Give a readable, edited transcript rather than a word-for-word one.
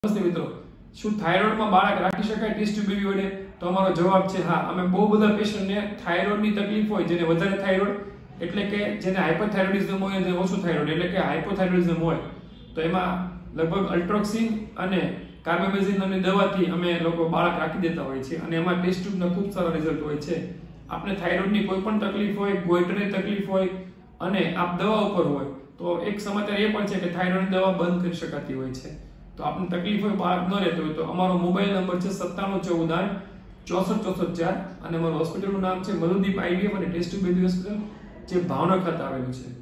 નમસ્તે મિત્રો, શું થાઇરોઇડમાં બાળક રાખી શકાય ટેસ્ટ ટ્યુબ બેબી વડે? તો અમારો જવાબ છે હા. અમે બહુ બધા પેશન્ટને થાઇરોઇડની તકલીફ હોય, જેને વધારે થાઇરોઇડ એટલે કે જેને હાઇપરથાઇરોઇડિઝમ હોય, જેને ઓછું થાઇરોઇડ એટલે કે હાઇપોથાઇરોઇડિઝમ હોય, તો એમાં લગભગ અલ્ટ્રોક્સિન અને કાર્બામેઝિન નામની દવાથી અમે લોકો બાળક રાખી દેતા હોય છે અને એમાં ટેસ્ટ ટ્યુબના ખૂબ સારા રિઝલ્ટ હોય છે. આપણે થાઇરોઇડની કોઈ પણ તકલીફ હોય, ગોઈટરની તકલીફ હોય અને આપ દવા ઉપર હોય તો એક સમાચાર એ પણ છે કે થાઇરોઇડની દવા બંધ કરી શકાતી હોય છે. તો આપને તકલીફ હોય, બાળક ન રહેતો હોય, તો અમારો મોબાઈલ નંબર છે 9714 64 64 4 અને અમારું હોસ્પિટલનું નામ છે મધુદીપ આઈ.વ અને ટેસ્ટ ટ્યુબ બેબી હોસ્પિટલ, જે ભાવનગર ખાતે આવેલું છે.